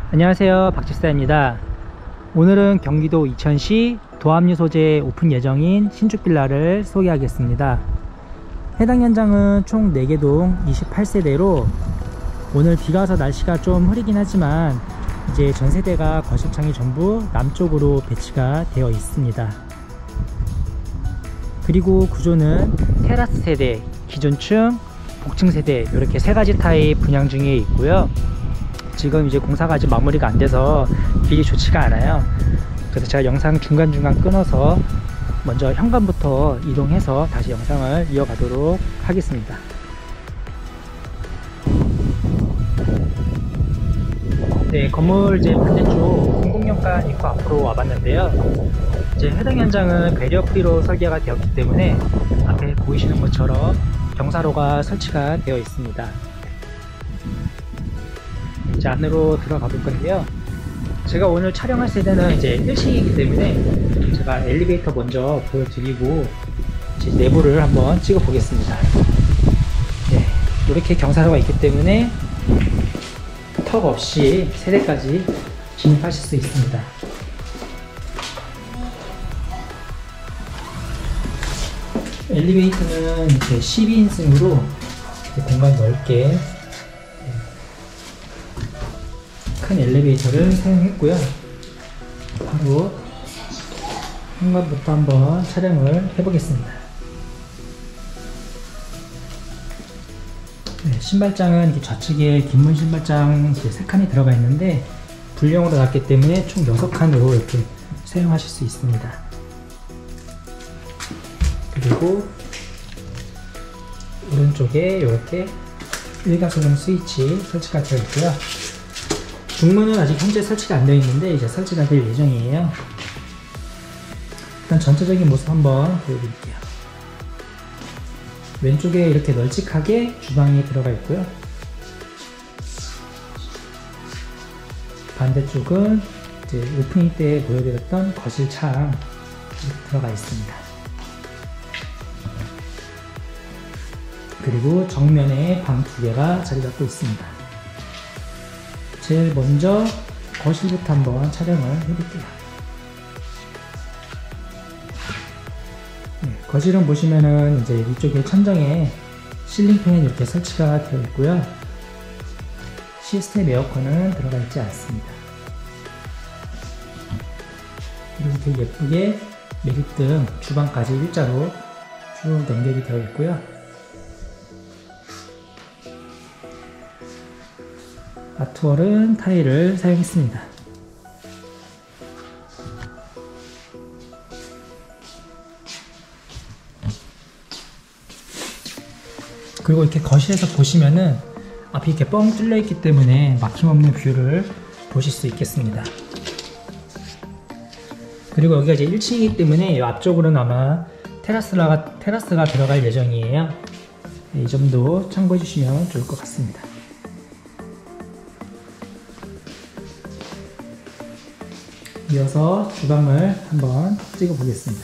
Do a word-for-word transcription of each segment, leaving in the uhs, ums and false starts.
안녕하세요, 박집사입니다. 오늘은 경기도 이천시 도합류 소재 오픈 예정인 신축빌라를 소개하겠습니다. 해당 현장은 총 네 개 동 이십팔 세대로 오늘 비가 와서 날씨가 좀 흐리긴 하지만 이제 전 세대가 거실창이 전부 남쪽으로 배치가 되어 있습니다. 그리고 구조는 테라스 세대, 기존층, 복층 세대 이렇게 세 가지 타입 분양 중에 있고요. 지금 이제 공사가 아직 마무리가 안 돼서 길이 좋지가 않아요. 그래서 제가 영상 중간중간 끊어서 먼저 현관부터 이동해서 다시 영상을 이어가도록 하겠습니다. 네, 건물 이제 반대쪽 공공연간 입구 앞으로 와봤는데요. 이제 해당 현장은 배려프리로 설계가 되었기 때문에 앞에 보이시는 것처럼 경사로가 설치가 되어 있습니다. 이제 안으로 들어가 볼 건데요. 제가 오늘 촬영할 세대는 이제 일 층이기 때문에 제가 엘리베이터 먼저 보여드리고 이제 내부를 한번 찍어 보겠습니다. 네, 이렇게 경사로가 있기 때문에 턱 없이 세대까지 진입하실 수 있습니다. 엘리베이터는 이제 십이 인승으로 공간 넓게 큰 엘리베이터를 사용했고요. 바로 현관부터 한번 촬영을 해보겠습니다. 네, 신발장은 이렇게 좌측에 긴문 신발장 이제 세 칸이 들어가 있는데 불량으로 놨기 때문에 총 여섯 칸으로 이렇게 사용하실 수 있습니다. 그리고 오른쪽에 이렇게 일가소등 스위치 설치가 되어 있고요. 중문은 아직 현재 설치가 안 되어 있는데 이제 설치가 될 예정이에요. 일단 전체적인 모습 한번 보여드릴게요. 왼쪽에 이렇게 널찍하게 주방이 들어가 있고요. 반대쪽은 이제 오프닝 때 보여드렸던 거실 창 들어가 있습니다. 그리고 정면에 방 두 개가 자리 잡고 있습니다. 제일 먼저 거실부터 한번 촬영을 해볼게요. 네, 거실은 보시면은 이제 이쪽에 천정에 실링팬이 이렇게 설치가 되어 있고요. 시스템 에어컨은 들어가 있지 않습니다. 이렇게 예쁘게 매립등 주방까지 일자로 쭉 연결이 되어 있고요. 아트월은 타일을 사용했습니다. 그리고 이렇게 거실에서 보시면은 앞이 이렇게 뻥 뚫려 있기 때문에 막힘없는 뷰를 보실 수 있겠습니다. 그리고 여기가 이제 일 층이기 때문에 이 앞쪽으로는 아마 테라스가, 테라스가 들어갈 예정이에요. 이 점도 참고해 주시면 좋을 것 같습니다. 이어서 주방을 한번 찍어 보겠습니다.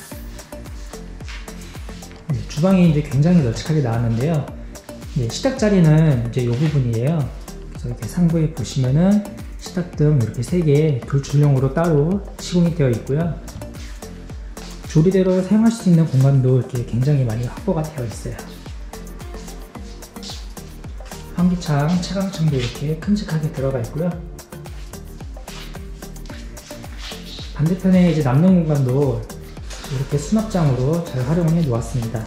네, 주방이 이제 굉장히 널찍하게 나왔는데요. 네, 식탁 자리는 이제 이 부분이에요. 그래서 이렇게 상부에 보시면은 식탁등 이렇게 세 개 돌출용으로 따로 시공이 되어 있고요. 조리대로 사용할 수 있는 공간도 이렇게 굉장히 많이 확보가 되어 있어요. 환기창, 채광창도 이렇게 큼직하게 들어가 있고요. 반대편에 이제 남는 공간도 이렇게 수납장으로 잘 활용을 해 놓았습니다.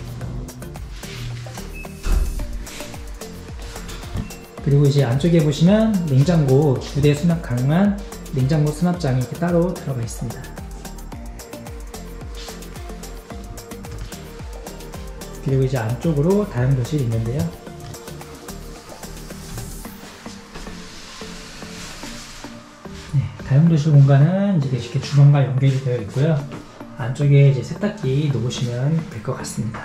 그리고 이제 안쪽에 보시면 냉장고 두 대 수납 가능한 냉장고 수납장이 이렇게 따로 들어가 있습니다. 그리고 이제 안쪽으로 다용도실이 있는데요. 다용도실 공간은 이제 이렇게 주방과 연결이 되어 있고요. 안쪽에 이제 세탁기 놓으시면 될 것 같습니다.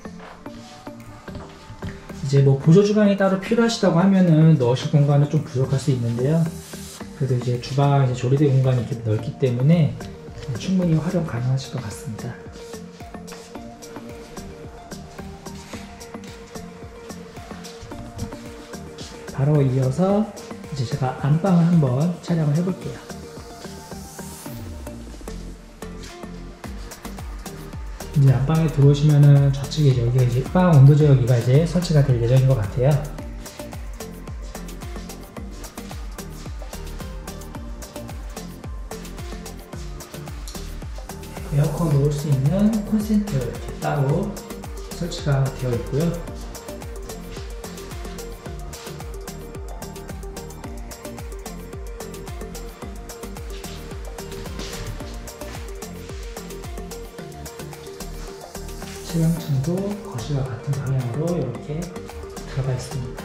이제 뭐 보조 주방이 따로 필요하시다고 하면은 넣으실 공간은 좀 부족할 수 있는데요. 그래도 이제 주방 이제 조리대 공간이 이렇게 넓기 때문에 충분히 활용 가능하실 것 같습니다. 바로 이어서 이제 제가 안방을 한번 촬영을 해볼게요. 이제 안방에 들어오시면은 좌측에 여기가 이제 방 온도 제어기가 이제 설치가 될 예정인 것 같아요. 에어컨 놓을 수 있는 콘센트 이렇게 따로 설치가 되어 있고요. 채광창도 거실과 같은 방향으로 이렇게 들어가 있습니다.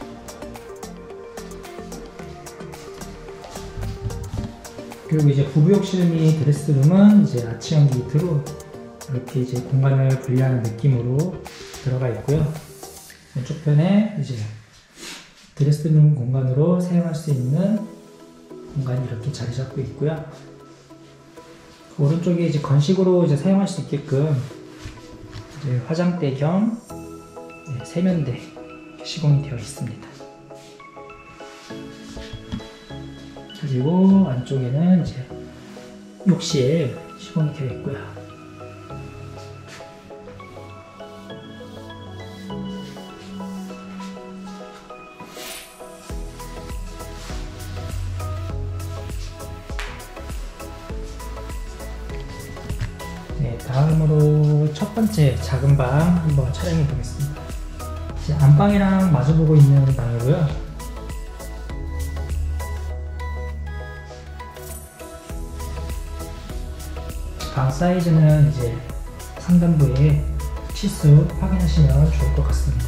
그리고 이제 부부욕실 및 드레스룸은 이제 아치형 게이트로 이렇게 이제 공간을 분리하는 느낌으로 들어가 있고요. 왼쪽 편에 이제 드레스룸 공간으로 사용할 수 있는 공간이 이렇게 자리 잡고 있고요. 오른쪽에 이제 건식으로 이제 사용할 수 있게끔 이제 화장대 겸 네, 세면대 시공이 되어 있습니다. 그리고 안쪽에는 이제 욕실 시공이 되어 있고요. 네, 다음으로 첫 번째 작은 방 한번 촬영해 보겠습니다. 이제 안방이랑 마주보고 있는 방이고요. 방 사이즈는 이제 상단부에 치수 확인하시면 좋을 것 같습니다.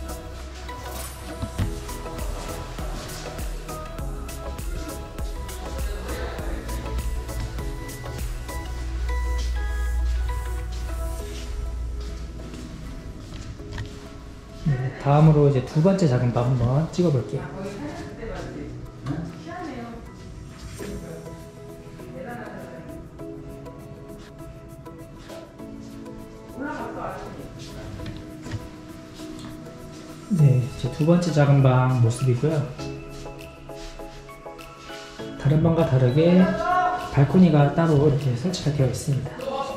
네, 다음으로 이제 두 번째 작은 방 한번 찍어 볼게요. 네, 제 두 번째 작은 방 모습이고요. 다른 방과 다르게 발코니가 따로 이렇게 설치가 되어 있습니다.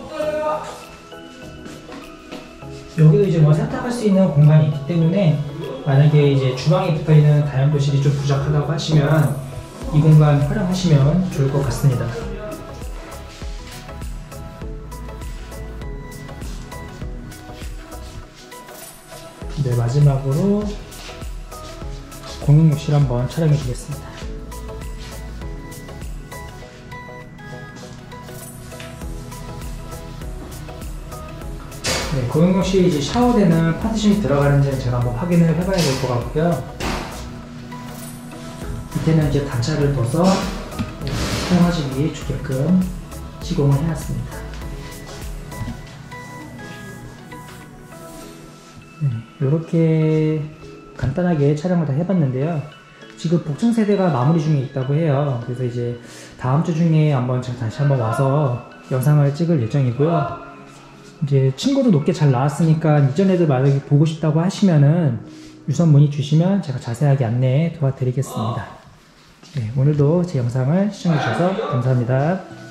여기도 이제 뭐 세탁할 수 있는 공간이 있기 때문에 만약에 이제 주방에 붙어 있는 다용도실이 좀 부족하다고 하시면 이 공간 활용하시면 좋을 것 같습니다. 네, 마지막으로 공용욕실 한번 촬영해 보겠습니다. 네, 공용욕실이 이제 샤워되는 파티션이 들어가는지 제가 한번 확인을 해봐야 될 것 같고요. 밑에는 이제 단차를 둬서 사용하시기 좋게끔 시공을 해놨습니다. 네, 이렇게 간단하게 촬영을 다 해봤는데요. 지금 복층 세대가 마무리 중에 있다고 해요. 그래서 이제 다음 주 중에 한번 제가 다시 한번 와서 영상을 찍을 예정이고요. 이제 친구도 높게 잘 나왔으니까 이전에도 만약에 보고 싶다고 하시면은 유선 문의 주시면 제가 자세하게 안내 도와드리겠습니다. 네, 오늘도 제 영상을 시청해주셔서 감사합니다.